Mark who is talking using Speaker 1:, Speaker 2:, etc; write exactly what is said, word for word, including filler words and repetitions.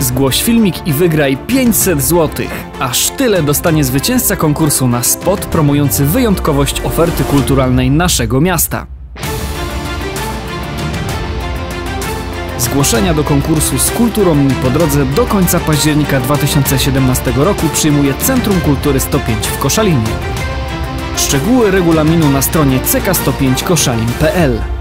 Speaker 1: Zgłoś filmik i wygraj pięćset złotych. Aż tyle dostanie zwycięzca konkursu na spot promujący wyjątkowość oferty kulturalnej naszego miasta. Zgłoszenia do konkursu Z kulturą mi po drodze do końca października dwa tysiące siedemnastego roku przyjmuje Centrum Kultury sto pięć w Koszalinie. Szczegóły regulaminu na stronie c k sto pięć koszalin kropka p l.